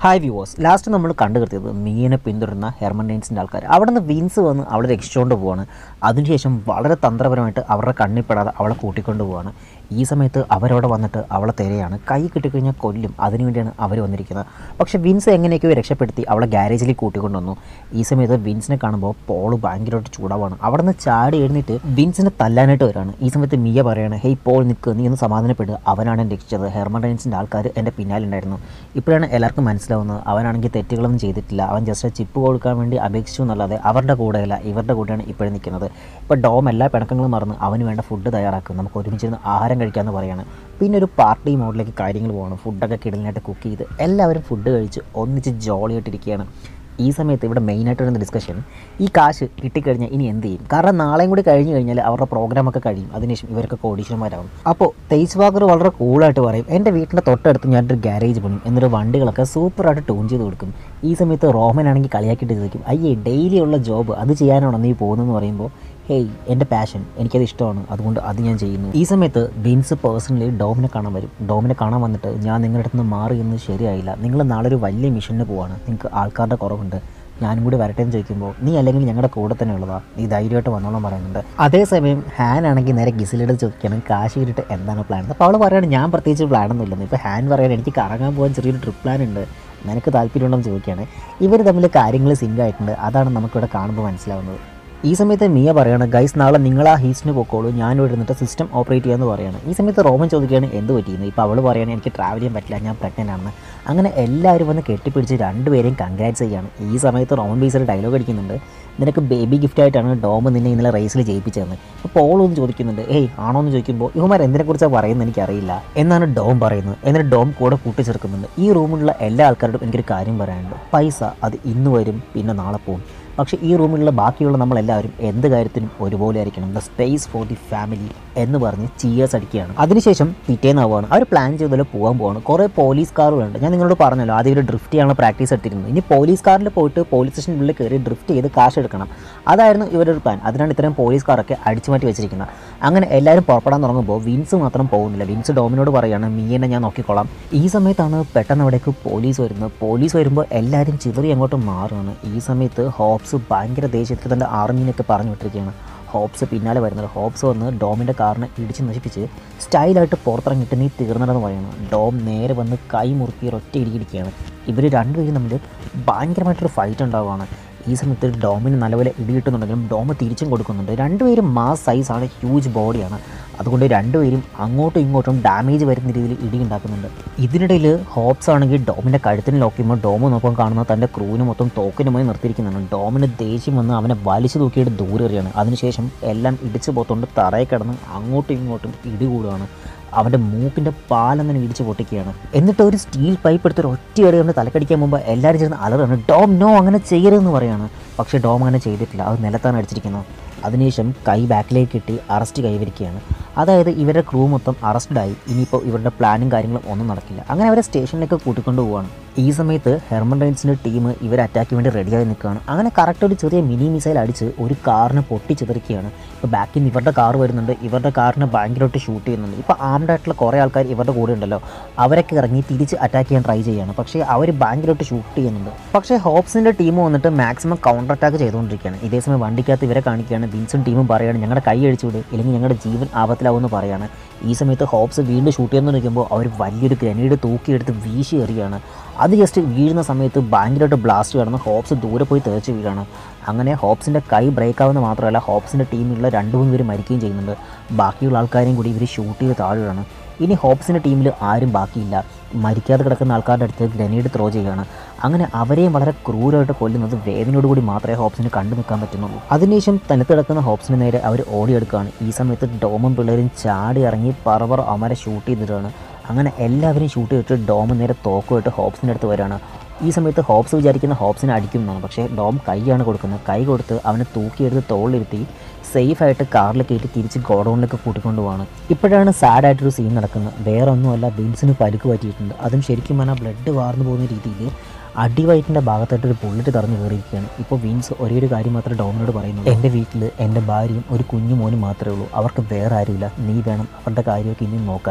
Hi viewers, last നമ്മൾ കണ്ടുകിട്ടിയത് മീനെ പിന്തുടരുന്ന ഹെർമൻ റെയിൻസിൻ്റെ ആൾക്കാർ അവിടെ നിന്ന് വിൻസ് വന്ന് അവളെ രക്ഷിച്ചുകൊണ്ട് പോവാണ്. അതിനുശേഷം വളരെ തന്ത്രപരമായിട്ട് അവരുടെ കണ്ണിൽപ്പെടാതെ അവളെ കൂട്ടിക്കൊണ്ട് പോവാണ്. ഈ സമയത്ത് അവരവിടെ വന്നിട്ട് അവളെ തിരയാണ്. കൈ കിട്ടിക്കഴിഞ്ഞാൽ കൊല്ലും, അതിനുവേണ്ടിയാണ് അവർ വന്നിരിക്കുന്നത്. പക്ഷേ വിൻസ് എങ്ങനെയൊക്കെയോ രക്ഷപ്പെടുത്തി അവളെ ഗ്യാരേജിലേക്ക് കൂട്ടിക്കൊണ്ട് വന്നു. ഈ സമയത്ത് വിൻസിനെ കാണുമ്പോൾ പോൾ ഭയങ്കരമായിട്ട് ചൂടാവാണ്. അവിടെ നിന്ന് ചാടി എഴുന്നേറ്റ് വിൻസിനെ തല്ലാനായിട്ട് വരികയാണ്. ഈ സമയത്ത് മിയ പറയാണ്, ഹേയ് പോൾ നിൽക്ക്, നീ ഒന്ന് സമാധാനപ്പെടുക, അവനാണ് എന്നെ രക്ഷിച്ചത്, ഹെർമൻ റെയിൻസിൻ്റെ ആൾക്കാർ എൻ്റെ പിന്നാലുണ്ടായിരുന്നു. ഇപ്പോഴാണ് എല്ലാവർക്കും മനസ്സിലാവുന്നത് അവനാണെങ്കിൽ തെറ്റുകളൊന്നും ചെയ്തിട്ടില്ല, അവൻ ജസ്റ്റ് ചിപ്പ് കൊടുക്കാൻ വേണ്ടി അപേക്ഷിച്ചു എന്നല്ലാതെ അവരുടെ കൂടെയല്ല ഇവരുടെ കൂടെയാണ് ഇപ്പോഴും നിൽക്കുന്നത്. ഇപ്പോൾ ഡോം എല്ലാ പിണക്കങ്ങളും മറന്ന് അവന് വേണ്ട ഫുഡ് തയ്യാറാക്കും, നമുക്ക് ഒരുമിച്ചിരുന്ന് ആഹാരം കഴിക്കാമെന്ന് പറയുകയാണ്. പിന്നെ ഒരു പാർട്ടി മോഡിലേക്ക് കാര്യങ്ങൾ പോകണം. ഫുഡൊക്കെ കിടലിനായിട്ട് കുക്ക് ചെയ്ത് എല്ലാവരും ഫുഡ് കഴിച്ച് ഒന്നിച്ച് ജോളിയായിട്ടിരിക്കുകയാണ്. ഈ സമയത്ത് ഇവിടെ മെയിനായിട്ട് വരുന്ന ഡിസ്കഷൻ, ഈ കാശ് കിട്ടിക്കഴിഞ്ഞാൽ ഇനി എന്ത് ചെയ്യും? കാരണം നാളെയും കൂടി കഴിഞ്ഞ് കഴിഞ്ഞാൽ അവരുടെ പ്രോഗ്രാമൊക്കെ കഴിയും, അതിനുശേഷം ഇവരൊക്കെ കോടീശ്വരന്മാരാകും. അപ്പോൾ തേജ് ബാഗർ വളരെ കൂളായിട്ട് പറയും, എൻ്റെ വീട്ടിൻ്റെ തൊട്ടടുത്ത് ഞാനൊരു ഗ്യാരേജ് പണിയും, എന്നിട്ട് വണ്ടികളൊക്കെ സൂപ്പറായിട്ട് ട്യൂൺ ചെയ്ത് കൊടുക്കും. ഈ സമയത്ത് റോമനാണെങ്കിൽ കളിയാക്കിയിട്ട് ചോദിക്കും, അയ്യേ ഡെയിലി ഉള്ള ജോബ് അത് ചെയ്യാനാണോ നീ പോകുന്നതെന്ന് പറയുമ്പോൾ, ഹേയ് എൻ്റെ പാഷൻ, എനിക്കത് ഇഷ്ടമാണ്, അതുകൊണ്ട് അത് ഞാൻ ചെയ്യുന്നു. ഈ സമയത്ത് വിൻസ് പേഴ്സണലി ഡോമിനെ കാണാൻ വരും. ഡോമിനെ കാണാൻ വന്നിട്ട്, ഞാൻ നിങ്ങളുടെ അടുത്ത് നിന്ന് മാറി എന്ന് ശരിയായില്ല, നിങ്ങൾ നാളെ ഒരു വലിയ മിഷന് പോവാണ്, നിങ്ങൾക്ക് ആൾക്കാരുടെ കുറവുണ്ട്, ഞാനും കൂടി വരട്ടെ എന്ന് ചോദിക്കുമ്പോൾ, നീ അല്ലെങ്കിൽ ഞങ്ങളുടെ കൂടെ തന്നെ ഉള്ളതാ, നീ ധൈര്യമായിട്ട് വന്നോളം പറയുന്നുണ്ട്. അതേസമയം ഹാൻ ആണെങ്കിൽ നേരെ ഗിസിലെടുത്ത് ചോദിക്കണം, കാശ് കിട്ടിയിട്ട് എന്താണ് പ്ലാൻ? അപ്പോൾ അവൾ പറയുകയാണ്, ഞാൻ പ്രത്യേകിച്ച് പ്ലാനൊന്നും ഇല്ലെന്ന്. ഇപ്പോൾ ഹാൻ പറയാൻ, എനിക്ക് കറങ്ങാൻ പോകാൻ ചെറിയൊരു ട്രിപ്പ് പ്ലാൻ ഉണ്ട്, നിനക്ക് താല്പര്യമുണ്ടെന്ന് ചോദിക്കുകയാണ്. ഇവർ തമ്മിൽ കാര്യങ്ങൾ സിങ്ക് ആയിട്ടുണ്ട്, അതാണ് നമുക്കിവിടെ കാണുമ്പോൾ മനസ്സിലാവുന്നത്. ഈ സമയത്ത് മിയ പറയാണ്, ഗൈസ് നാളെ നിങ്ങൾ ആ ഹീസ്റ്റിന് പോക്കോളൂ, ഞാനിവിടെ ഇരുന്നിട്ട് സിസ്റ്റം ഓപ്പറേറ്റ് ചെയ്യാമെന്ന് പറയുകയാണ്. ഈ സമയത്ത് റോമൻ ചോദിക്കുകയാണ് എന്ത് പറ്റിയെന്ന്. ഇപ്പോൾ അവൾ പറയുകയാണ്, എനിക്ക് ട്രാവൽ ചെയ്യാൻ പറ്റില്ല, ഞാൻ പ്രഗ്നൻ്റ് ആണെന്ന്. അങ്ങനെ എല്ലാവരും വന്ന് കെട്ടിപ്പിടിച്ച് രണ്ടുപേരെയും കൺഗ്രാറ്റ്സ് ചെയ്യാണ്. ഈ സമയത്ത് റോമൻ ബേസിൽ ഡയലോഗ് അടിക്കുന്നുണ്ട്, നിനക്ക് ബേബി ഗിഫ്റ്റായിട്ടാണ് ഡോം നിന്നെ ഇന്നലെ റേസിൽ ജയിപ്പിച്ചതെന്ന്. അപ്പോൾ പോളൊന്ന് ചോദിക്കുന്നുണ്ട്, ഏയ് ആണോ എന്ന് ചോദിക്കുമ്പോൾ, ഇവന്മാർ എന്തിനെക്കുറിച്ചാണ് പറയുന്നത് എനിക്കറിയില്ല എന്നാണ് ഡോം പറയുന്നത്. എന്നിട്ട് ഡോം കൂടെ കൂട്ടിച്ചേർക്കുന്നുണ്ട്, ഈ റൂമിലുള്ള എല്ലാ ആൾക്കാരോടും എനിക്കൊരു കാര്യം പറയാനുണ്ട്, പൈസ അത് ഇന്ന് വരും പിന്നെ നാളെ പോകും, പക്ഷേ ഈ റൂമിലുള്ള ബാക്കിയുള്ള നമ്മളെല്ലാവരും എന്ത് കാര്യത്തിനും ഒരുപോലെ ആയിരിക്കണം, the space for the family എന്ന് പറഞ്ഞ് ചിയേഴ്സ് അടിക്കുകയാണ്. അതിനുശേഷം പിറ്റേന്നാവുകയാണ്, അവർ പ്ലാൻ ചെയ്തല്ലോ പോകാൻ പോവാണ്. കുറേ പോലീസ് കാറുകളുണ്ട്, ഞാൻ നിങ്ങളോട് പറഞ്ഞല്ലോ ആദ്യം ഒരു ഡ്രിഫ്റ്റ് ചെയ്യാനുള്ള പ്രാക്ടീസ് എടുത്തിരുന്നത്. ഇനി പോലീസ് കാറിൽ പോയിട്ട് പോലീസ് സ്റ്റേഷനുള്ളിൽ കയറി ഡ്രിഫ്റ്റ് ചെയ്ത് കാശ് എടുക്കണം, അതായിരുന്നു ഇവരുടെ ഒരു പ്ലാൻ. അതിനാണ് ഇത്തരം പോലീസ് കാറൊക്കെ അടിച്ചു മാറ്റി വെച്ചിരിക്കുന്നത്. അങ്ങനെ എല്ലാവരും പുറപ്പെടാൻ തുടങ്ങുമ്പോൾ വിൻസ് മാത്രം പോകുന്നില്ല. വിൻസ് ഡോമിനോട് പറയുകയാണ്, മീനെ ഞാൻ നോക്കിക്കോളാം. ഈ സമയത്താണ് പെട്ടെന്ന് അവിടേക്ക് പോലീസ് വരുന്നത്. പോലീസ് വരുമ്പോൾ എല്ലാവരും ചിതറി അങ്ങോട്ട് മാറുകയാണ്. ഈ സമയത്ത് ഹോപ്സ് ഭയങ്കര ദേഷ്യത്തിൽ തൻ്റെ ആർമീനൊക്കെ പറഞ്ഞു വിട്ടിരിക്കുകയാണ്. ഹോപ്സ് പിന്നാലെ വരുന്നത്. ഹോപ്സ് വന്ന് ഡോമിൻ്റെ കാറിനെ ഇടിച്ച് നശിപ്പിച്ച് സ്റ്റൈലായിട്ട് പുറത്തിറങ്ങിയിട്ട് നീ തീർന്നിടെന്ന് പറയുന്നത്. ഡോം നേരെ വന്ന് കൈ മുറുക്കി ഒറ്റ ഇടിക്കുകയാണ്. ഇവർ രണ്ടുപേരും തമ്മിൽ ഭയങ്കരമായിട്ടൊരു ഫൈറ്റ് ഉണ്ടാവുകയാണ്. ഈ സമയത്ത് ഡോമിന് നല്ലപോലെ ഇടി കിട്ടുന്നുണ്ടെങ്കിലും ഡോം തിരിച്ചും കൊടുക്കുന്നുണ്ട്. രണ്ടുപേരും മാസ് സൈസാണ്, ഹ്യൂജ് ബോഡിയാണ്, അതുകൊണ്ട് രണ്ടുപേരും അങ്ങോട്ടും ഇങ്ങോട്ടും ഡാമേജ് വരുന്ന രീതിയിൽ ഇടി ഉണ്ടാക്കുന്നുണ്ട്. ഇതിനിടയിൽ ഹോപ്സ് ആണെങ്കിൽ ഡോമിൻ്റെ കഴുത്തിന് ലോക്ക് ചെയ്യുമ്പോൾ ഡോം നോക്കാൻ കാണുന്ന തൻ്റെ ക്രൂവിന് മൊത്തം തോക്കിനുമായി നിർത്തിയിരിക്കുന്നതാണ്. ഡോമിന് ദേഷ്യം വന്ന് അവനെ വലിച്ചു തൂക്കിയിട്ട് ദൂരെ എറിയാണ്. അതിനുശേഷം എല്ലാം ഇടിച്ച് പോത്തോണ്ട് തറയിൽ കിടന്ന് അങ്ങോട്ടും ഇങ്ങോട്ടും ഇടി കൂടുകയാണ്. അവൻ്റെ മൂക്കിൻ്റെ പാലങ്ങനെ ഇടിച്ച് പൊട്ടിക്കുകയാണ്. എന്നിട്ട് ഒരു സ്റ്റീൽ പൈപ്പ് എടുത്തൊരു ഒറ്റ എറിയുകൊണ്ട് തലക്കടിക്കാൻ മുമ്പ് എല്ലാവരും ചേർന്ന് അലറാണ്, ഡോം നോ അങ്ങനെ ചെയ്യരുതെന്ന് പറയുകയാണ്. പക്ഷേ ഡോം അങ്ങനെ ചെയ്തിട്ടില്ല, അത് നിലത്താണ് അടിച്ചിരിക്കുന്നത്. അതിനുശേഷം കൈ ബാക്കിലേക്ക് കിട്ടി അറസ്റ്റ് കൈവരിക്കുകയാണ്. അതായത് ഇവരുടെ ക്രൂ മൊത്തം അറസ്റ്റഡായി, ഇനിയിപ്പോൾ ഇവരുടെ പ്ലാനും കാര്യങ്ങളും ഒന്നും നടക്കില്ല. അങ്ങനെ അവരെ സ്റ്റേഷനിലേക്ക് കൂട്ടിക്കൊണ്ടു പോവുകയാണ്. ഈ സമയത്ത് ഹെർമൻ റെയിൻസിൻ്റെ ടീം ഇവരെ അറ്റാക്ക് വേണ്ടി റെഡിയായി നിൽക്കുകയാണ്. അങ്ങനെ കറക്റ്റ് ഒരു ചെറിയ മിനി മിസൈൽ അടിച്ച് ഒരു കാറിനെ പൊട്ടിച്ചിതറിക്കുകയാണ്. ഇപ്പോൾ ബാക്കിൽ നിന്ന് ഇവരുടെ കാർ വരുന്നുണ്ട്, ഇവരുടെ കാറിനെ ഭയങ്കരമായിട്ട് ഷൂട്ട് ചെയ്യുന്നുണ്ട്. ഇപ്പോൾ ആംഡ് ആയിട്ടുള്ള കുറേ ആൾക്കാർ ഇവരുടെ കൂടെ ഉണ്ടല്ലോ, അവരൊക്കെ ഇറങ്ങി തിരിച്ച് അറ്റാക്ക് ചെയ്യാൻ ട്രൈ ചെയ്യുകയാണ്. പക്ഷേ അവർ ഭയങ്കരമായിട്ട് ഷൂട്ട് ചെയ്യുന്നുണ്ട്. പക്ഷേ ഹോപ്സിൻ്റെ ടീം വന്നിട്ട് മാക്സിമം കൗണ്ടർ അറ്റാക്ക് ചെയ്തുകൊണ്ടിരിക്കുകയാണ്. ഇതേസമയം വണ്ടിക്കകത്ത് ഇവരെ കാണിക്കുകയാണ്. വിൻസും ടീമും പറയുകയാണ്, ഞങ്ങളുടെ കൈ അടിച്ചുവിട്, ഇല്ലെങ്കിൽ ഞങ്ങളുടെ ജീവൻ ആപത്തിലാവുമെന്ന് പറയുകയാണ്. ഈ സമയത്ത് ഹോപ്സ് വീണ്ടും ഷൂട്ട് ചെയ്യുന്ന നിൽക്കുമ്പോൾ അവർ വലിയൊരു ഗ്രനേഡ് തൂക്കിയെടുത്ത് വീശി എറിയുകയാണ്. അത് ജസ്റ്റ് വീഴുന്ന സമയത്ത് ഭയങ്കരമായിട്ട് ബ്ലാസ്റ്റ് കിടന്ന് ഹോപ്സ് ദൂരെ പോയി തെറിച്ച് വീഴാണ്. അങ്ങനെ ഹോപ്സിൻ്റെ കൈ ബ്രേക്ക് ആവുന്ന മാത്രമല്ല, ഹോപ്സിൻ്റെ ടീമിലുള്ള 2-3 പേര് മരിക്കുകയും ചെയ്യുന്നുണ്ട്. ബാക്കിയുള്ള ആൾക്കാരെയും കൂടി ഇവർ ഷൂട്ട് ചെയ്ത് താഴെയാണ്. ഇനി ഹോപ്സിൻ്റെ ടീമിൽ ആരും ബാക്കിയില്ല. മരിക്കാതെ കിടക്കുന്ന ആൾക്കാരുടെ അടുത്ത് ഗ്രനേഡ് ത്രോ ചെയ്യുകയാണ്. അങ്ങനെ അവരെയും വളരെ ക്രൂരമായിട്ട് കൊല്ലുന്നത് വേദനയോടുകൂടി മാത്രമേ ഹോപ്സിന് കണ്ടു നിൽക്കാൻ പറ്റുന്നുള്ളൂ. അതിനുശേഷം തനിത്ത് കിടക്കുന്ന ഹോപ്സിന് നേരെ അവർ ഓടിയെടുക്കുകയാണ്. ഈ സമയത്ത് ഡോമും പിള്ളേരും ചാടി ഇറങ്ങി പറവർ അവരെ ഷൂട്ട് ചെയ്തിട്ടാണ്. അങ്ങനെ എല്ലാവരും ഷൂട്ട് ചെയ്തിട്ട് ഡോം നേരെ തോക്കുമായിട്ട് ഹോപ്സിൻ്റെ അടുത്ത് വരികയാണ്. ഈ സമയത്ത് ഹോപ്സ് വിചാരിക്കുന്ന ഹോപ്സിനെ അടിക്കുന്നതാണ്, പക്ഷേ ഡോം കൈയാണ് കൊടുക്കുന്നത്. കൈ കൊടുത്ത് അവനെ തൂക്കിയെടുത്ത് തോളിലിരുത്തി സേഫായിട്ട് കാറിൽ കയറ്റി തിരിച്ച് ഗോഡൗണിലേക്ക് കൂട്ടിക്കൊണ്ടു പോവാണ്. ഇപ്പോഴാണ് സാഡായിട്ടൊരു സീൻ നടക്കുന്നത്. വേറെ ഒന്നുമല്ല, വിൻസിന് പരിക്ക് പറ്റിയിട്ടുണ്ട്. അതും ശരിക്കും പറഞ്ഞാൽ ബ്ലഡ് വാർന്നു പോകുന്ന രീതിയിൽ അടിവയറ്റിൻ്റെ ഭാഗത്തായിട്ടൊരു ബുള്ളറ്റ് തറഞ്ഞു കയറിയിരിക്കുകയാണ്. ഇപ്പോൾ വിൻസ് ഒരേ ഒരു കാര്യം മാത്രമേ ഡോമിനോട് പറയുന്നു, എൻ്റെ വീട്ടിൽ എൻ്റെ ഭാര്യയും ഒരു കുഞ്ഞു മോനും മാത്രമേ ഉള്ളൂ, അവർക്ക് വേറെ ആരുമില്ല, നീ വേണം അവരുടെ കാര്യമൊക്കെ ഇനിയും നോക്കാൻ.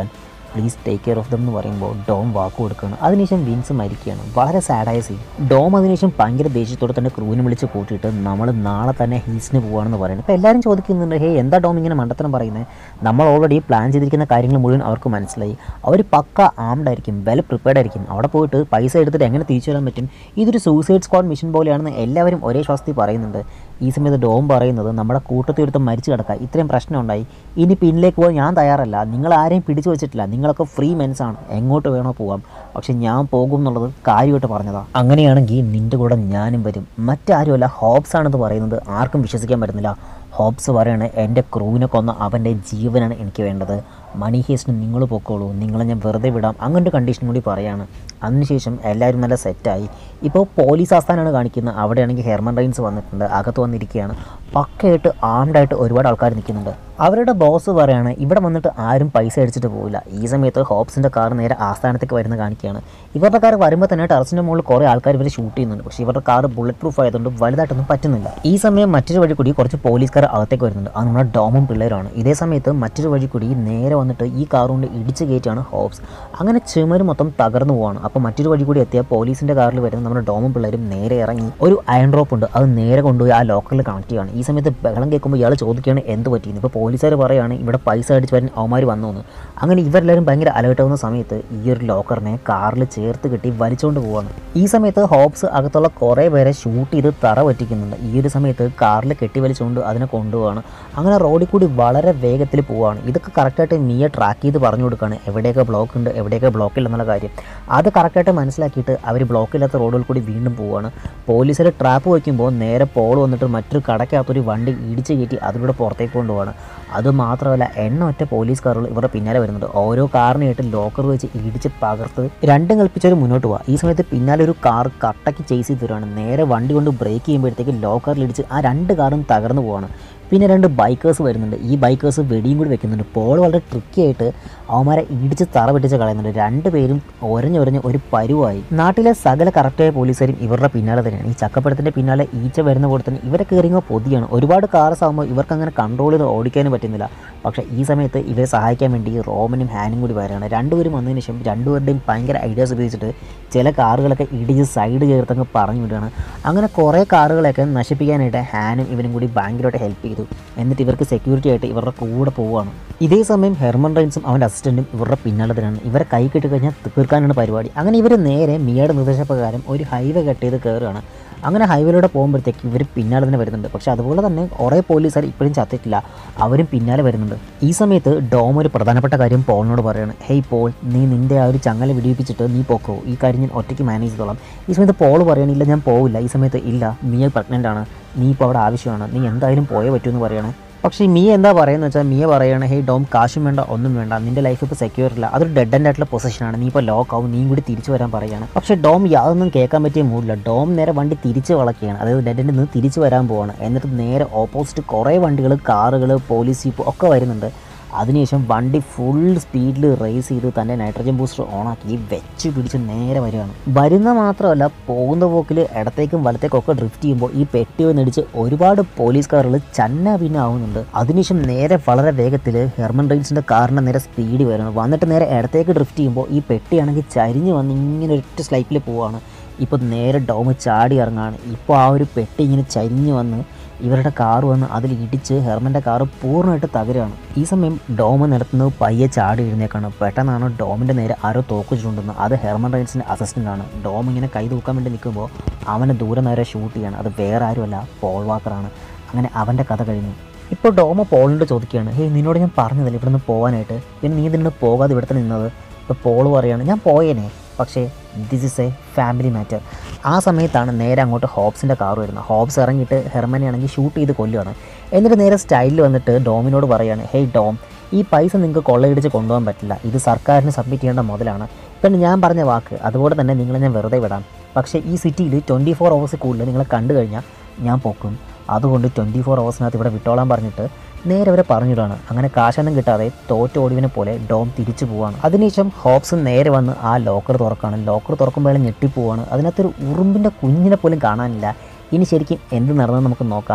Please take care of them എന്ന് പറയുമ്പോൾ ഡോം വാക്ക് കൊടുക്കുകയാണ്. അതിനുശേഷം വിൻസ് മരിക്കുകയാണ്. വളരെ സാഡായ സീൻ. ഡോം അതിനുശേഷം ഭയങ്കര ദേഷ്യത്തോടെ തന്നെ ക്രൂവിനെ വിളിച്ച് കൂട്ടിയിട്ട് നമ്മൾ നാളെ തന്നെ ഹീൽസിന് പോവുകയാണെന്ന് പറയുന്നത്. അപ്പോൾ എല്ലാവരും ചോദിക്കുന്നുണ്ട്, ഹേ എന്താ ഡോം ഇങ്ങനെ മണ്ടത്തരം പറയുന്നത്? നമ്മൾ ഓൾറെഡി പ്ലാൻ ചെയ്തിരിക്കുന്ന കാര്യങ്ങൾ മുഴുവൻ അവർക്ക് മനസ്സിലായി. അവർ പക്ക ആംഡ് ആയിരിക്കും, വെൽ പ്രിപ്പയർഡ് ആയിരിക്കും. അവിടെ പോയിട്ട് പൈസ എടുത്തിട്ട് എങ്ങനെ തിരിച്ചു വരാൻ പറ്റും? ഇതൊരു സൂസൈഡ് സ്ക്വാഡ് മിഷൻ പോലെയാണെന്ന് എല്ലാവരും ഒരേ ശ്വാസത്തിൽ പറയുന്നുണ്ട്. ഈ സമയത്ത് ഡോം പറയുന്നത്, നമ്മുടെ കൂട്ടത്തിൽ ഒരുത്തം മരിച്ചു കിടക്കുക, ഇത്രയും പ്രശ്നം ഉണ്ടായി, ഇനി പിന്നിലേക്ക് പോകാൻ ഞാൻ തയ്യാറല്ല. നിങ്ങൾ ആരെയും പിടിച്ചു വെച്ചിട്ടില്ല, നിങ്ങളൊക്കെ ഫ്രീ മെൻസാണ്, എങ്ങോട്ട് വേണോ പോകാം, പക്ഷെ ഞാൻ പോകും എന്നുള്ളത് കാര്യമായിട്ട് പറഞ്ഞതാണ്. അങ്ങനെയാണെങ്കിൽ നിൻ്റെ കൂടെ ഞാനും വരും. മറ്റാരുമല്ല, ഹോബ്സ് ആണെന്ന് പറയുന്നത് ആർക്കും വിശ്വസിക്കാൻ പറ്റുന്നില്ല. ഹോബ്സ് പറയാണ്, എൻ്റെ ക്രൂവിനെ കൊന്ന അവൻ്റെ ജീവനാണ് എനിക്ക് വേണ്ടത്, മണി ഹേസ്റ്റിന് നിങ്ങൾ പൊക്കോളൂ, നിങ്ങളെ ഞാൻ വെറുതെ വിടാം, അങ്ങനൊരു കണ്ടീഷൻ കൂടി പറയാണ്. അതിനുശേഷം എല്ലാവരും നല്ല സെറ്റായി. ഇപ്പോൾ പോലീസ് ആസ്ഥാനമാണ് കാണിക്കുന്നത്. അവിടെയാണെങ്കിൽ ഹെർമൻ റെയിൻസ് വന്നിട്ടുണ്ട്, അകത്ത് വന്നിരിക്കുകയാണ്. പക്കയായിട്ട് ആംഡായിട്ട് ഒരുപാട് ആൾക്കാർ നിൽക്കുന്നുണ്ട്. അവരുടെ ബോസ് പറയാണ്, ഇവിടെ വന്നിട്ട് ആരും പൈസ അടിച്ചിട്ട് പോകില്ല. ഈ സമയത്ത് ഹോബ്സിൻ്റെ കാർ നേരെ ആസ്ഥാനത്തേക്ക് വരുന്ന കാണിക്കുകയാണ്. ഇവരുടെ കാർ വരുമ്പോൾ തന്നെ ടെറസിൻ്റെ മുകളിൽ കുറേ ആൾക്കാർ ഇവർ ഷൂട്ട് ചെയ്യുന്നുണ്ട്. പക്ഷേ ഇവരുടെ കാർ ബുള്ളറ്റ് പ്രൂഫ് ആയതുകൊണ്ട് വലുതായിട്ടൊന്നും പറ്റുന്നില്ല. ഈ സമയം മറ്റൊരു വഴി കൂടി കുറച്ച് പോലീസുകാർ അകത്തേക്ക് വരുന്നുണ്ട്. അത് നമ്മുടെ ഡോമും പിള്ളേരാണ്. ഇതേ സമയത്ത് മറ്റൊരു വഴി കൂടി നേരെ വന്നിട്ട് ഈ കാർ കൊണ്ട് ഇടിച്ച് കയറ്റാണ് ഹോബ്സ്. അങ്ങനെ ചുമര് മൊത്തം തകർന്നു പോവാണ്. അപ്പോൾ മറ്റൊരു വഴി കൂടി എത്തിയ പോലീസിൻ്റെ കാറിൽ വരുന്ന നമ്മുടെ ഡോമും പിള്ളേരും നേരെ ഇറങ്ങി ഒരു അയൺ റോപ്പ് ഉണ്ട്, അത് നേരെ കൊണ്ടുപോയി ആ ലോക്കറിൽ കണക്ട് ചെയ്യുകയാണ്. ഈ സമയത്ത് ബഹളം കേൾക്കുമ്പോൾ ഇയാൾ ചോദിക്കുകയാണ് എന്ത് പറ്റിയെന്ന്. ഇപ്പോൾ പോലീസുകാർ പറയുകയാണ്, ഇവിടെ പൈസ അടിച്ച് വരാൻ അവന്മാർ വന്നു. അങ്ങനെ ഇവരെല്ലാവരും ഭയങ്കര അലേർട്ടാവുന്ന സമയത്ത് ഈ ഒരു ലോക്കറിനെ കാറിൽ ചേർത്ത് കെട്ടി വലിച്ചുകൊണ്ട് പോവാണ്. ഈ സമയത്ത് ഹോബ്സ് അകത്തുള്ള കുറേ പേരെ ഷൂട്ട് ചെയ്ത് തറ പറ്റിക്കുന്നുണ്ട്. ഈ ഒരു സമയത്ത് കാറിൽ കെട്ടി വലിച്ചുകൊണ്ട് അതിനെ കൊണ്ടുപോവാണ്. അങ്ങനെ റോഡിൽ കൂടി വളരെ വേഗത്തിൽ പോവുകയാണ്. ഇതൊക്കെ കറക്റ്റായിട്ട് മിയ ട്രാക്ക് ചെയ്ത് പറഞ്ഞു കൊടുക്കുകയാണ്, എവിടെയൊക്കെ ബ്ലോക്ക് ഉണ്ട്, എവിടെയൊക്കെ ബ്ലോക്കില്ല എന്നുള്ള കാര്യം. അത് കറക്റ്റായിട്ട് മനസ്സിലാക്കിയിട്ട് അവർ ബ്ലോക്കില്ലാത്ത റോഡുകൾ കൂടി വീണ്ടും പോവുകയാണ്. പോലീസിൽ ട്രാപ്പ് വയ്ക്കുമ്പോൾ നേരെ പോൾ വന്നിട്ട് മറ്റൊരു കടയ്ക്കകത്തൊരു വണ്ടി ഇടിച്ച് കയറ്റി അതിലൂടെ പുറത്തേക്ക് കൊണ്ടുപോവാണ്. അതുമാത്രമല്ല ഒറ്റ പോലീസ് കാറുകൾ ഇവരുടെ പിന്നാലെ വരുന്നുണ്ട്. ഓരോ കാറിനായിട്ട് ലോക്കർ വെച്ച് ഇടിച്ച് പകർത്ത് രണ്ടും കൽപ്പിച്ചവർ മുന്നോട്ട് പോവുക. ഈ സമയത്ത് പിന്നാലെ ഒരു കാർ കട്ടയ്ക്ക് ചേസ് ചെയ്ത് തരുവാണ്. നേരെ വണ്ടി കൊണ്ട് ബ്രേക്ക് ചെയ്യുമ്പോഴത്തേക്ക് ലോക്കറിലിടിച്ച് ആ രണ്ട് കാറും തകർന്നു പോവാണ്. പിന്നെ രണ്ട് ബൈക്കേഴ്സ് വരുന്നുണ്ട്. ഈ ബൈക്കേഴ്സ് വെടിയും കൂടി വെക്കുന്നുണ്ട്. പോൾ വളരെ ട്രിക്കി ആയിട്ട് അവന്മാരെ ഇടിച്ച് തറ വെട്ടിച്ച് കളയുന്നുണ്ട്. രണ്ടുപേരും ഒരഞ്ഞൊരഞ്ഞ് ഒരു പരുവായി. നാട്ടിലെ സകല കറക്റ്റായ പോലീസുകാരും ഇവരുടെ പിന്നാലെ തന്നെയാണ്. ഈ ചക്കപ്പഴത്തിൻ്റെ പിന്നാലെ ഈച്ച വരുന്ന പോലെ തന്നെ ഇവരെ കയറിയുമ്പോൾ പൊതിയാണ്. ഒരുപാട് കാർസ് ആകുമ്പോൾ ഇവർക്ക് അങ്ങനെ കൺട്രോൾ ചെയ്ത് ഓടിക്കാനും പറ്റുന്നില്ല. പക്ഷേ ഈ സമയത്ത് ഇവരെ സഹായിക്കാൻ വേണ്ടി റോമനും ഹാനും കൂടി വരികയാണ്. രണ്ടുപേരും വന്നതിന് ശേഷം രണ്ടുപേരുടെയും ഭയങ്കര ഐഡിയാസ് ഉപയോഗിച്ചിട്ട് ചില കാറുകളൊക്കെ ഇടിച്ച് സൈഡ് ചേർത്തങ്ങ് പറഞ്ഞു വിടുകയാണ്. അങ്ങനെ കുറേ കാറുകളൊക്കെ നശിപ്പിക്കാനായിട്ട് ഹാനും ഇവനും കൂടി ഭയങ്കരമായിട്ട് ഹെൽപ്പ് ചെയ്തു. എന്നിട്ട് ഇവർക്ക് സെക്യൂരിറ്റി ആയിട്ട് ഇവരുടെ കൂടെ പോവുകയാണ്. ഇതേ സമയം ഹെർമൻ റെയിൻസും അവൻ്റെ അസിസ്റ്റൻറ്റും ഇവരുടെ പിന്നാലെ തന്നെയാണ്. ഇവരെ കൈ കെട്ടി കഴിഞ്ഞാൽ തീർക്കാനാണ് പരിപാടി. അങ്ങനെ ഇവർ നേരെ മിയയുടെ നിർദ്ദേശപ്രകാരം ഒരു ഹൈവേ കട്ട് ചെയ്ത് കയറുകയാണ്. അങ്ങനെ ഹൈവേയിലൂടെ പോകുമ്പോഴത്തേക്ക് ഇവർ പിന്നാലെ തന്നെ വരുന്നുണ്ട്. പക്ഷേ അതുപോലെ തന്നെ കുറേ പോലീസുകാർ ഇപ്പോഴും ചത്തിട്ടില്ല, അവരും പിന്നാലെ വരുന്നുണ്ട്. ഈ സമയത്ത് ഡോം ഒരു പ്രധാനപ്പെട്ട കാര്യം പോളിനോട് പറയുകയാണ്, ഹേയ് പോൾ, നീ നിൻ്റെ ആ ഒരു ചങ്ങല വിടിയിപ്പിച്ചിട്ട് നീ പോക്കോ, ഈ കാര്യം ഞാൻ ഒറ്റയ്ക്ക് മാനേജ് ചെയ്തോളാം. ഈ സമയത്ത് പോൾ പറയുകയാണ്, ഇല്ല ഞാൻ പോവില്ല. ഈ സമയത്ത് ഇല്ല, മിയ പ്രഗ്നൻ്റ് ആണ്, നീ ഇപ്പോൾ അവിടെ ആവശ്യമാണ്, നീ എന്തായാലും പോയേ പറ്റൂ എന്ന് പറയുകയാണ്. പക്ഷേ മിയ എന്താ പറയുന്നത് വെച്ചാൽ മിയ പറയുകയാണ്, ഹേയ് ഡോം, കാശും വേണ്ട ഒന്നും വേണ്ട, നിൻ്റെ ലൈഫ് ഇപ്പോൾ സെക്യൂർ ഇല്ല, അതൊരു ഡെഡ് എൻഡ് ആയിട്ടുള്ള പൊസിഷനാണ്, നീ ഇപ്പോൾ ലോക്ക് ആവും, നീയും കൂടി തിരിച്ചു വരാൻ പറയുകയാണ്. പക്ഷേ ഡോം യാതൊന്നും കേൾക്കാൻ പറ്റിയ മൂഡില്ല. ഡോം നേരെ വണ്ടി തിരിച്ച് വളക്കുകയാണ്, അതായത് ഡെഡ് എൻഡിൽ നിന്ന് തിരിച്ചു വരാൻ പോവാണ്. എന്നിട്ട് നേരെ ഓപ്പോസിറ്റ് കുറേ വണ്ടികൾ, കാറുകൾ, പോലീസ് ജീപ്പ് ഒക്കെ വരുന്നുണ്ട്. അതിനുശേഷം വണ്ടി ഫുൾ സ്പീഡിൽ റേസ് ചെയ്ത് തൻ്റെ നൈട്രജൻ ബൂസ്റ്റർ ഓണാക്കി വെച്ച് പിടിച്ച് നേരെ വരികയാണ്. വരുന്ന മാത്രമല്ല, പോകുന്ന പോക്കിൽ ഇടത്തേക്കും വലത്തേക്കും ഒക്കെ ഡ്രിഫ്റ്റ് ചെയ്യുമ്പോൾ ഈ പെട്ടി വന്നിടിച്ച് ഒരുപാട് പോലീസ് കാറുകൾ ചന്ന പിന്നെ ആവുന്നുണ്ട്. അതിനുശേഷം നേരെ വളരെ വേഗത്തിൽ ഹെർമൻ റെയിൻസിൻ്റെ കാറിൻ്റെ നേരെ സ്പീഡ് വരുന്നു. വന്നിട്ട് നേരെ ഇടത്തേക്ക് ഡ്രിഫ്റ്റ് ചെയ്യുമ്പോൾ ഈ പെട്ടിയാണെങ്കിൽ ചരിഞ്ഞ് വന്ന് ഇങ്ങനെ ഒറ്റ സ്ലൈപ്പിൽ പോവുകയാണ്. ഇപ്പോൾ നേരെ ഡോം ചാടി ഇറങ്ങാണ്. ഇപ്പോൾ ആ ഒരു പെട്ടി ഇങ്ങനെ ചരിഞ്ഞ് വന്ന് ഇവരുടെ കാറ് വന്ന് അതിൽ ഇടിച്ച് ഹെർമൻ്റെ കാറ് പൂർണ്ണമായിട്ട് തകരുകയാണ്. ഈ സമയം ഡോം നടത്തുന്നത് പയ്യെ ചാടി എഴുന്നേക്കാണ്. പെട്ടെന്നാണ് ഡോമിൻ്റെ നേരെ ആരോ തോക്കുചുണ്ടുന്നത്. അത് ഹെർമൻ റെയിൻസിൻ്റെ അസിസ്റ്റൻ്റാണ്. ഡോം ഇങ്ങനെ കൈ തൂക്കാൻ വേണ്ടി നിൽക്കുമ്പോൾ അവനെ ദൂരെ നേരെ ഷൂട്ട് ചെയ്യാണ്. അത് വേറെ ആരുമല്ല, പോൾ വാക്കറാണ്. അങ്ങനെ അവൻ്റെ കഥ കഴിഞ്ഞു. ഇപ്പോൾ ഡോമ പോളിനോട് ചോദിക്കുകയാണ്, ഹേയ് നിന്നോട് ഞാൻ പറഞ്ഞതല്ലേ ഇവിടെ നിന്ന് പോകാനായിട്ട്, പിന്നെ നീ ഇതിനോട് പോകാതെ ഇവിടെ തന്നെ നിന്നത്. ഇപ്പോൾ പോൾ പറയുകയാണ്, ഞാൻ പോയേനെ, പക്ഷേ this is a family matter. ആ സമയത്താണ് നേരെ അങ്ങോട്ട് ഹോബ്സിൻ്റെ കാർ വരുന്നത്. ഹോബ്സ് ഇറങ്ങിയിട്ട് ഹെർമനെ ആണെങ്കിൽ ഷൂട്ട് ചെയ്ത് കൊല്ലുകയാണ്. എന്നിട്ട് നേരെ സ്റ്റൈലിൽ വന്നിട്ട് ഡോമിനോട് പറയുകയാണ്, ഹേയ് ഡോം, ഈ പൈസ നിങ്ങൾക്ക് കൊള്ളയടിച്ച് കൊണ്ടുപോകാൻ പറ്റില്ല, ഇത് സർക്കാരിന് സബ്മിറ്റ് ചെയ്യേണ്ട മുതലാണ്. പിന്നെ ഞാൻ പറഞ്ഞ വാക്ക്, അതുപോലെ തന്നെ നിങ്ങളെ ഞാൻ വെറുതെ വിടാം. പക്ഷേ ഈ സിറ്റിയിൽ 24 hours കൂടുതൽ നിങ്ങളെ കണ്ടു കഴിഞ്ഞാൽ ഞാൻ പൊക്കും. അതുകൊണ്ട് 24 hours ഇവിടെ വിട്ടോളാൻ പറഞ്ഞിട്ട് നേരെ അവരെ പറഞ്ഞിട്ടാണ്. അങ്ങനെ കാശൊന്നും കിട്ടാതെ തോറ്റ ഒടിവിനെ പോലെ ഡോം തിരിച്ചു പോവാണ്. അതിനുശേഷം ഹോബ്സ് നേരെ വന്ന് ആ ലോക്കർ തുറക്കാണ്. ലോക്കർ തുറക്കുമ്പോൾ ഞെട്ടിപ്പോവാണ്. അതിനകത്തൊരു ഉറുമ്പിൻ്റെ കുഞ്ഞിനെ പോലും കാണാനില്ല. ഇനി ശരിക്കും എന്ത് നടന്നെന്ന് നമുക്ക് നോക്കാം.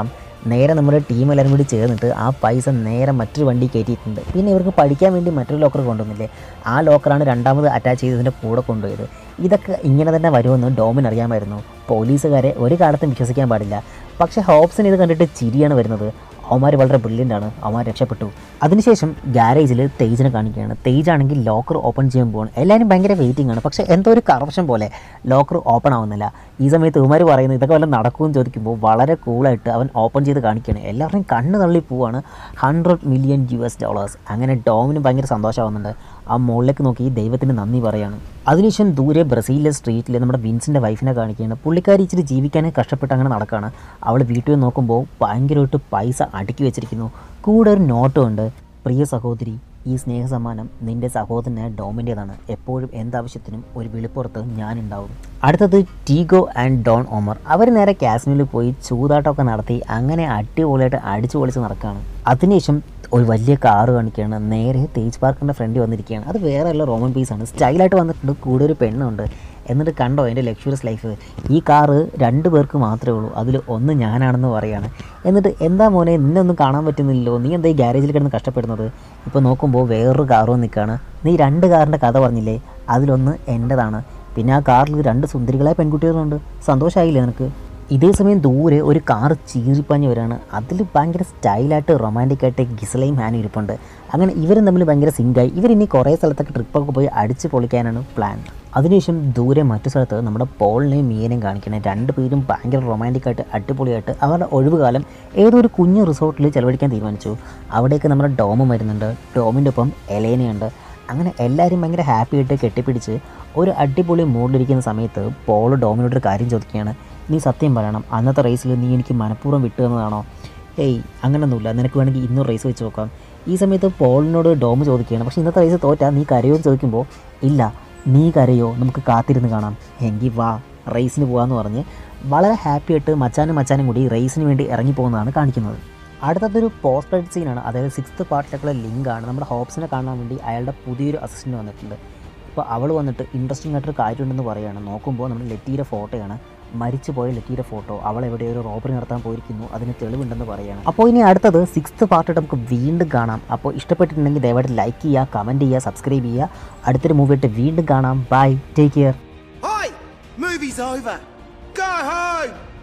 നേരെ നമ്മുടെ ടീം എല്ലാവരും കൂടി ചേർന്നിട്ട് ആ പൈസ നേരെ മറ്റൊരു വണ്ടി കയറ്റിയിട്ടുണ്ട്. പിന്നെ ഇവർക്ക് പഠിക്കാൻ വേണ്ടി മറ്റൊരു ലോക്കർ കൊണ്ടുവന്നില്ലേ, ആ ലോക്കറാണ് രണ്ടാമത് അറ്റാച്ച് ചെയ്തതിൻ്റെ കൂടെ കൊണ്ടുപോയത്. ഇതൊക്കെ ഇങ്ങനെ തന്നെ വരുമെന്ന് ഡോമിന് അറിയാമായിരുന്നു. പോലീസുകാരെ ഒരു കാലത്തും വിശ്വസിക്കാൻ പാടില്ല. പക്ഷേ ഹോബ്സിന് ഇത് കണ്ടിട്ട് ചിരിയാണ് വരുന്നത്. അവന്മാർ വളരെ ബ്രില്യൻ്റാണ്, അവന്മാർ രക്ഷപ്പെട്ടു. അതിനുശേഷം ഗാരേജിൽ തേജിനെ കാണിക്കുകയാണ്. തേജാണെങ്കിൽ ലോക്കർ ഓപ്പൺ ചെയ്യാൻ പോവാണ്. എല്ലാവരും ഭയങ്കര വെയിറ്റിംഗ് ആണ്. പക്ഷേ എന്തോ ഒരു കറപ്ഷൻ പോലെ ലോക്കർ ഓപ്പൺ ആവുന്നില്ല. ഈ സമയത്ത് ഇവന്മാർ പറയുന്നത് ഇതൊക്കെ വല്ല നടക്കുമെന്ന് ചോദിക്കുമ്പോൾ വളരെ കൂളായിട്ട് അവൻ ഓപ്പൺ ചെയ്ത് കാണിക്കുകയാണ്. എല്ലാവരുടെയും കണ്ണ് തള്ളി പോവാണ്. $100 million. അങ്ങനെ ഡോമിന് ഭയങ്കര സന്തോഷമാവുന്നുണ്ട്. ആ മുകളിലേക്ക് നോക്കി ദൈവത്തിന് നന്ദി പറയാണ്. അതിനുശേഷം ദൂരെ ബ്രസീലിലെ സ്ട്രീറ്റിൽ നമ്മുടെ വിൻസിൻ്റെ വൈഫിനെ കാണിക്കുകയാണ്. പുള്ളിക്കാരി ഇച്ചിരി ജീവിക്കാനേ കഷ്ടപ്പെട്ട് അങ്ങനെ നടക്കുകയാണ്. അവൾ വീട്ടിൽ നോക്കുമ്പോൾ ഭയങ്കരമായിട്ട് പൈസ അടുക്കി വെച്ചിരിക്കുന്നു. കൂടെ ഒരു നോട്ടും ഉണ്ട്. പ്രിയ സഹോദരി, ഈ സ്നേഹസമ്മാനം നിൻ്റെ സഹോദരനായ ഡോമിൻ്റേതാണ്. എപ്പോഴും എന്താവശ്യത്തിനും ഒരു വിളിപ്പുറത്ത് ഞാനുണ്ടാവും. അടുത്തത് ടീഗോ ആൻഡ് ഡോൺ ഒമർ. അവർ നേരെ കാസിനോയിൽ പോയി ചൂതാട്ടമൊക്കെ നടത്തി അങ്ങനെ അടിപൊളിയായിട്ട് അടിച്ചു പൊളിച്ച് നടക്കുകയാണ്. അതിനുശേഷം ഒരു വലിയ കാറ് കാണിക്കുകയാണ്. നേരെ തേജ് പാർക്കിൻ്റെ ഫ്രണ്ടിൽ വന്നിരിക്കുകയാണ്. അത് വേറെ അല്ല, റോമൻ പീസാണ്. സ്റ്റൈലായിട്ട് വന്നിട്ടുണ്ട്. കൂടെ ഒരു പെണ്ണുണ്ട്. എന്നിട്ട് കണ്ടോ എൻ്റെ ലക്ഷൂറിയസ് ലൈഫ്, ഈ കാറ് 2 പേർക്ക് മാത്രമേ ഉള്ളൂ, അതിൽ ഒന്ന് ഞാനാണെന്ന് പറയുകയാണ്. എന്നിട്ട് എന്താ മോനെ നിന്നെ ഒന്നും കാണാൻ പറ്റുന്നില്ലല്ലോ, നീ എന്താ ഈ ഗ്യാരേജിൽ കിടന്ന് കഷ്ടപ്പെടുന്നത്? ഇപ്പോൾ നോക്കുമ്പോൾ വേറൊരു കാറും നിൽക്കുകയാണ്. നീ 2 കാറിൻ്റെ കഥ പറഞ്ഞില്ലേ, അതിലൊന്ന് എൻ്റെതാണ്. പിന്നെ ആ കാറിൽ 2 സുന്ദരികളായ പെൺകുട്ടികളുണ്ട്. സന്തോഷമായില്ലേ നിനക്ക്? ഇതേ സമയം ദൂരെ ഒരു കാറ് ചീറിപ്പാഞ്ഞ് വരികയാണ്. അതിൽ ഭയങ്കര സ്റ്റൈലായിട്ട് റൊമാൻറ്റിക്കായിട്ട് ഗിസലയും ഹാനും ഇരിപ്പുണ്ട്. അങ്ങനെ ഇവരും തമ്മിൽ ഭയങ്കര സിങ്കായി. ഇവരിനി കുറേ സ്ഥലത്തൊക്കെ ട്രിപ്പൊക്കെ പോയി അടിച്ച് പൊളിക്കാനാണ് പ്ലാൻ. അതിനുശേഷം ദൂരെ മറ്റു സ്ഥലത്ത് നമ്മുടെ പോളിനെയും മീനെയും കാണിക്കണേ. 2 പേരും ഭയങ്കര റൊമാൻറ്റിക്കായിട്ട് അടിപൊളിയായിട്ട് അവരുടെ ഒഴിവുകാലം ഏതോ ഒരു കുഞ്ഞു റിസോർട്ടിൽ ചിലവഴിക്കാൻ തീരുമാനിച്ചു. അവിടേക്ക് നമ്മുടെ ഡോമും വരുന്നുണ്ട്. ഡോമിൻ്റെ ഒപ്പം എലേനയുണ്ട്. അങ്ങനെ എല്ലാവരും ഭയങ്കര ഹാപ്പി ആയിട്ട് കെട്ടിപ്പിടിച്ച് ഒരു അടിപൊളി മൂഡിലിരിക്കുന്ന സമയത്ത് പോൾ ഡോമിനോടൊരു കാര്യം ചോദിക്കുകയാണ്. നീ സത്യം പറയണം, അന്നത്തെ റേസിൽ നീ എനിക്ക് മനഃപൂർവ്വം വിട്ടു തന്നതാണോ? ഏയ് അങ്ങനൊന്നുമില്ല, നിനക്ക് വേണമെങ്കിൽ ഇന്നും റേസ് വെച്ച് നോക്കാം. ഈ സമയത്ത് പോളിനോട് ഡോം ചോദിക്കുകയാണ്, പക്ഷേ ഇന്നത്തെ റേസ് തോറ്റാ നീ കരയോ എന്ന് ചോദിക്കുമ്പോൾ ഇല്ല, നീ കരയോ, നമുക്ക് കാത്തിരുന്ന് കാണാം, എങ്കിൽ വാ റേസിന് പോകാമെന്ന് പറഞ്ഞ് വളരെ ഹാപ്പി ആയിട്ട് മച്ചാനും കൂടി റേസിന് വേണ്ടി ഇറങ്ങിപ്പോകുന്നതാണ് കാണിക്കുന്നത്. അടുത്തതൊരു പോസ്റ്റ് ക്രെഡിറ്റ് സീനാണ്. അതായത് 6th പാർട്ടിലേക്കുള്ള ലിങ്കാണ്. നമ്മുടെ ഹോബ്സിനെ കാണാൻ വേണ്ടി അയാളുടെ പുതിയൊരു അസിസ്റ്റൻറ്റ് വന്നിട്ടുണ്ട്. അപ്പോൾ അവൾ വന്നിട്ട് ഇൻട്രസ്റ്റിംഗ് ആയിട്ടൊരു കാര്യമുണ്ടെന്ന് പറയുകയാണ്. നോക്കുമ്പോൾ നമ്മുടെ ലെറ്റീയുടെ ഫോട്ടോയാണ്, മരിച്ചു പോയ ലെറ്റീയുടെ ഫോട്ടോ. അവൾ എവിടെ ഒരു റോബറി നടത്താൻ പോയിരിക്കുന്നു, അതിന് തെളിവുണ്ടെന്ന് പറയുകയാണ്. അപ്പോൾ ഇനി അടുത്തത് 6th പാർട്ട് നമുക്ക് വീണ്ടും കാണാം. അപ്പോൾ ഇഷ്ടപ്പെട്ടിട്ടുണ്ടെങ്കിൽ ദയവായിട്ട് ലൈക്ക് ചെയ്യുക, കമൻറ്റ് ചെയ്യുക, സബ്സ്ക്രൈബ് ചെയ്യുക. അടുത്തൊരു മൂവിയായിട്ട് വീണ്ടും കാണാം. Bye, take care.